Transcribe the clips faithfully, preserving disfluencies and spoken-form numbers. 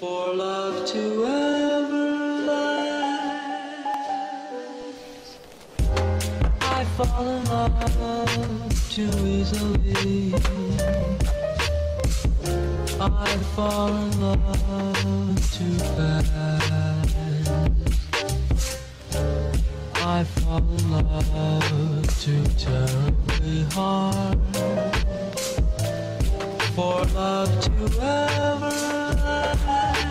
for love to ever last. I fall in love too easily. I fall in love too fast. I fall in love too terribly hard for love to ever last.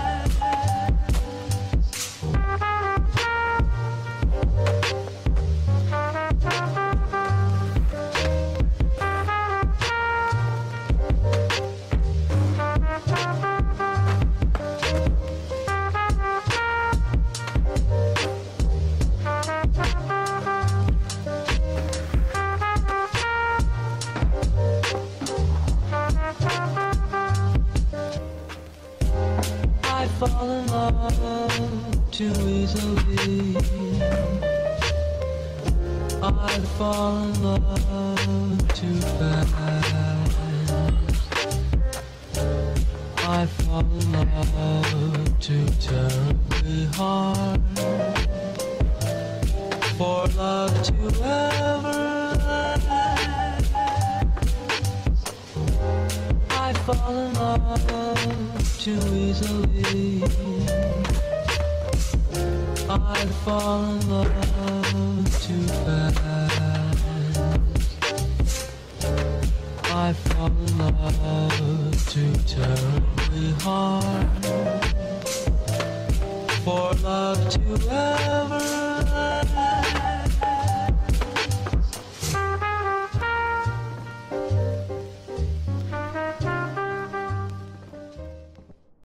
I fall in love too easily. I fall in love too fast. I fall in love too terribly hard for love to ever last. I fall in love too easily. I fall in love too fast. I fall in love too terribly hard for love to ever